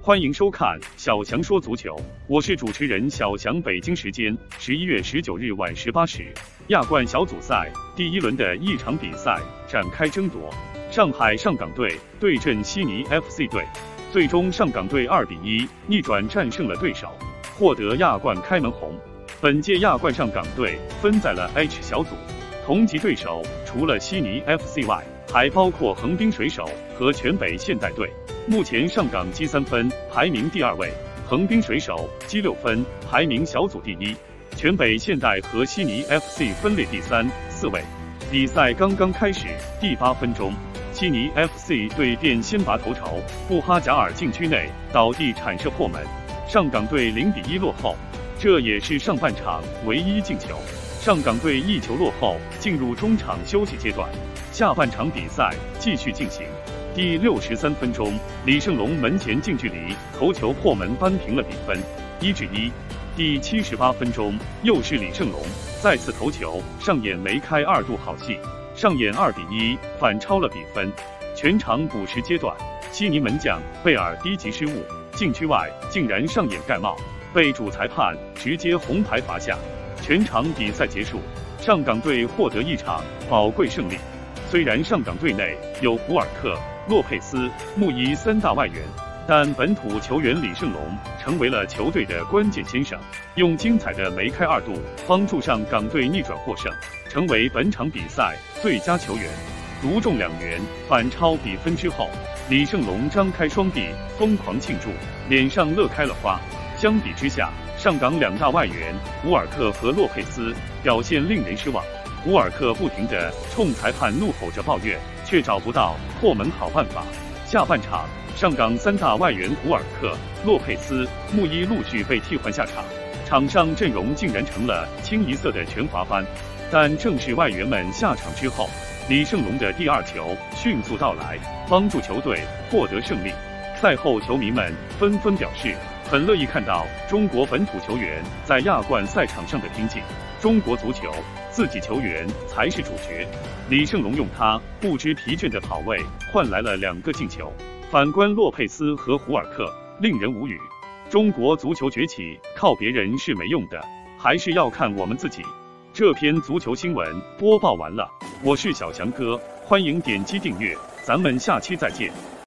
欢迎收看小翔说足球，我是主持人小翔。北京时间11月19日晚18时，亚冠小组赛第一轮的一场比赛展开争夺，上海上港队对阵悉尼 FC 队，最终上港队2比1逆转战胜了对手，获得亚冠开门红。本届亚冠上港队分在了 H 小组，同级对手除了悉尼 FC 外，还包括横滨水手和全北现代队。目前上港积3分，排名第2位；横滨水手积6分，排名小组第1；全北现代和悉尼 FC 分列第3、4位。比赛刚刚开始，第8分钟，悉尼 FC 队便先拔头筹，布哈贾尔禁区内倒地铲射破门，上港队0比1落后，这也是上半场唯一进球。上港队1球落后，进入中场休息阶段，下半场比赛继续进行。第63分钟，李圣龙门前近距离头球破门扳平了比分，1比1。第78分钟，又是李圣龙再次头球，上演梅开2度好戏，上演2比1反超了比分。全场补时阶段，悉尼门将贝尔低级失误，禁区外竟然上演盖帽，被主裁判直接红牌罚下。全场比赛结束，上港队获得一场宝贵胜利。虽然上港队内有胡尔克、洛佩斯、穆伊3大外援，但本土球员李圣龙成为了球队的关键先生，用精彩的梅开2度帮助上港队逆转获胜，成为本场比赛最佳球员。独中2元反超比分之后，李圣龙张开双臂疯狂庆祝，脸上乐开了花。相比之下，上港2大外援胡尔克和洛佩斯表现令人失望。胡尔克不停地冲裁判怒吼着抱怨，却找不到破门好办法。下半场，上港3大外援胡尔克、洛佩斯、穆伊陆续被替换下场，场上阵容竟然成了清一色的全华班。但正是外援们下场之后，李圣龙的第2球迅速到来，帮助球队获得胜利。赛后，球迷们纷纷表示，很乐意看到中国本土球员在亚冠赛场上的拼劲。中国足球，自己球员才是主角。李圣龙用他不知疲倦的跑位换来了2个进球。反观洛佩斯和胡尔克，令人无语。中国足球崛起靠别人是没用的，还是要看我们自己。这篇足球新闻播报完了，我是小翔哥，欢迎点击订阅，咱们下期再见。